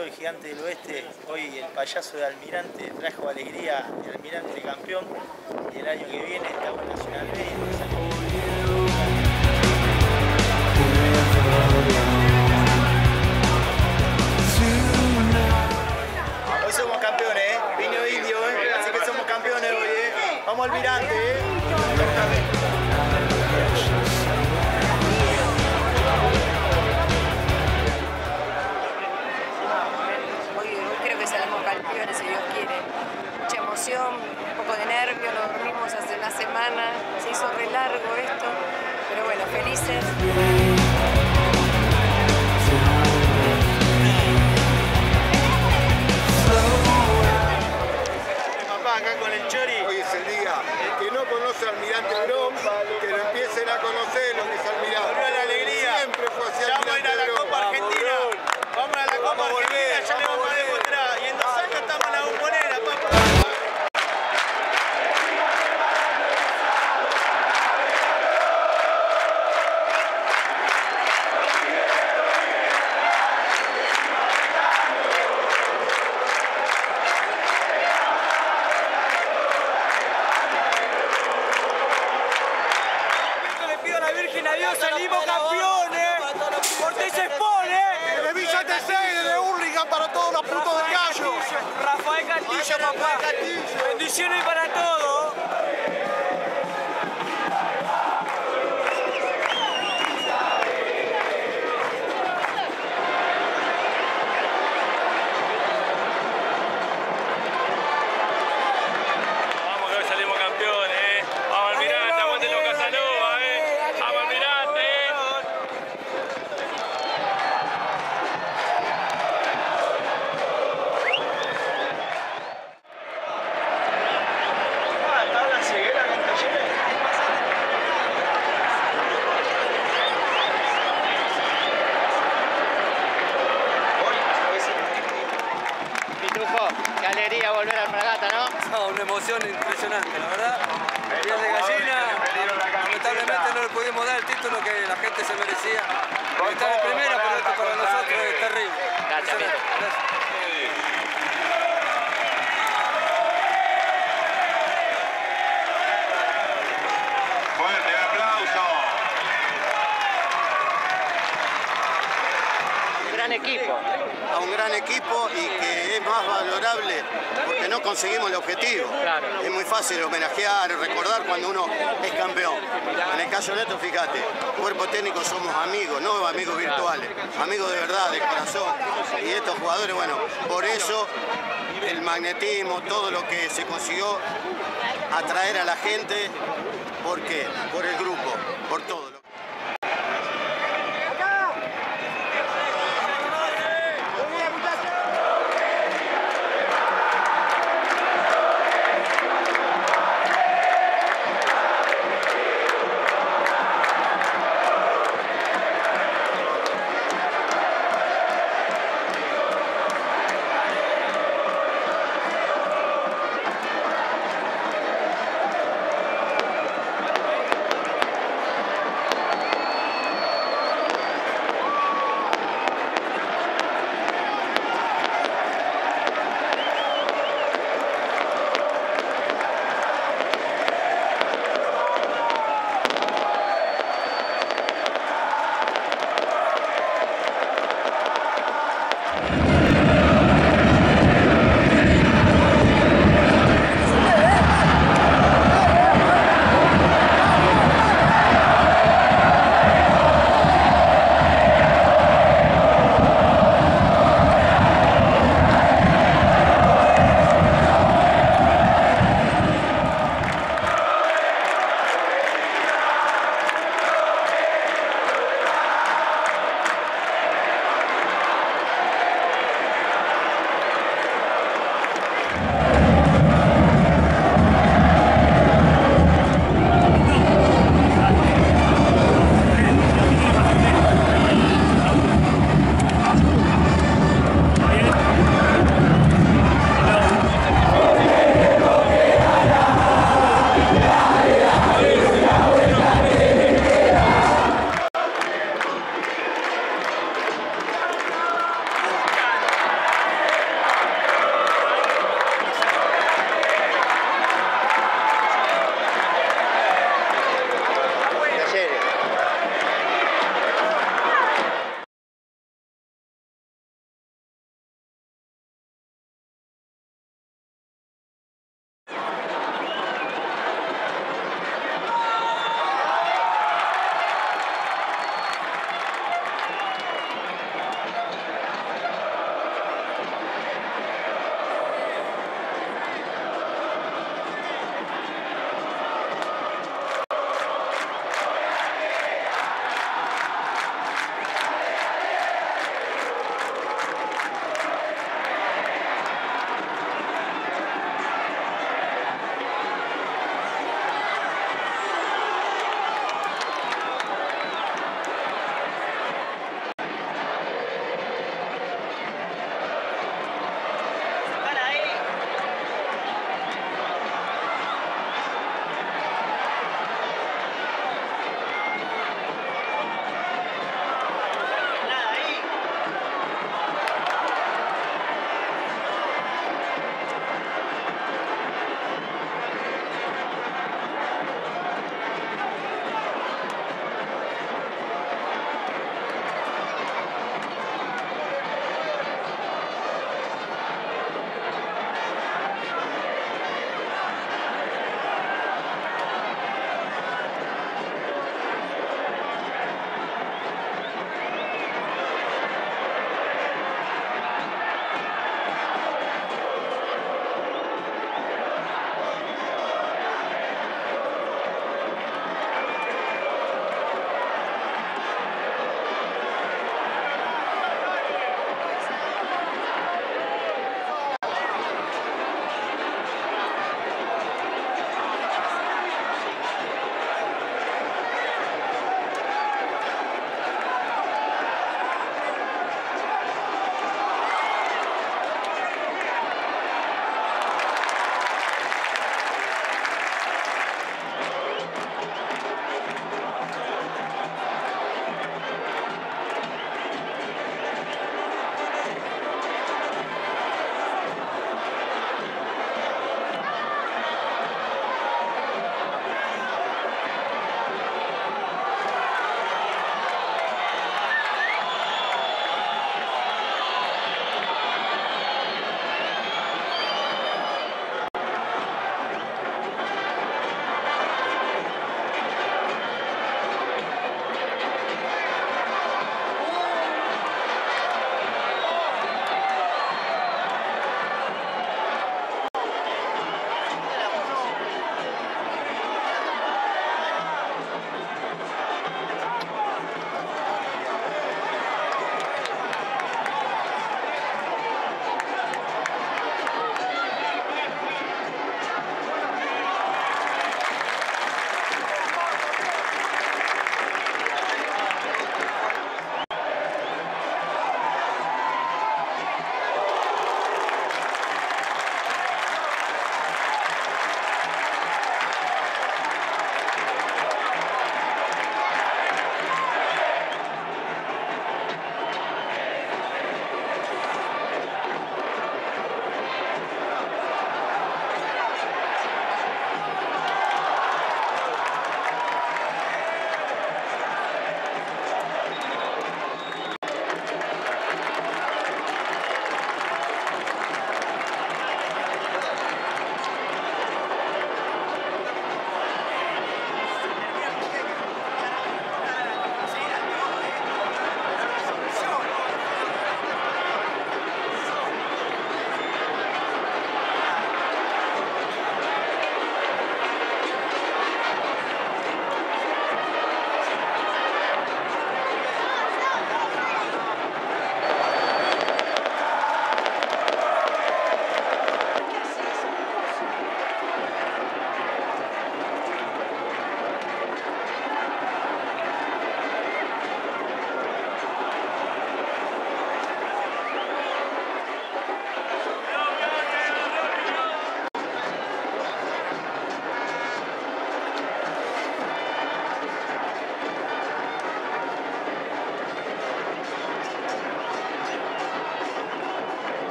soy Gigante del Oeste, hoy el payaso de Almirante trajo alegría de Almirante campeón y el año que viene está en Nacional B. Hoy somos campeones, vino indio, así que somos campeones hoy, Vamos Almirante, campeones, si Dios quiere. Mucha emoción, un poco de nervio, lo dormimos hace una semana, se hizo re largo esto, pero bueno, felices. Papá, acá con el Chori. Hoy es el día. El que no conoce a Almirante Brom, que lo empiecen a conocer lo que es Almirante. Volvió la alegría. Siempre fue así. Ya vamos a ir a la Copa Argentina. Vamos a la Copa Argentina, ya le vamos a demostrar. Y en 2 años estamos en la Bombonera, papá. Le pido a la Virgen a Dios, salimos campeones. Cortés expone. De Villa Tesey, de Hurlingham para todos los putos de Gallo. Rafael Castillo, papá. Bendiciones para todos. Vamos que hoy salimos campeones, Vamos Almirante, aguante los Casanova, Vamos Almirante, ¿Está la ceguera con Talleres? Pitufo, qué alegría volver al Fragata, ¿no? No, una emoción impresionante, la verdad. Piel de gallina. Lamentablemente no le pudimos dar el título que la gente se merecía. Estar en primera, pero esto para nosotros es terrible. Gracias, amigo. Fuerte aplauso. Un gran equipo. A un gran equipo y que es más valorable porque no conseguimos el objetivo. Claro. Es muy fácil homenajear, recordar cuando uno es campeón. En el caso nuestro, fíjate, cuerpo técnico somos amigos, no amigos virtuales, amigos de verdad, de corazón. Y estos jugadores, bueno, por eso el magnetismo, todo lo que se consiguió atraer a la gente, ¿por qué? Por el grupo, por todo.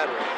claro.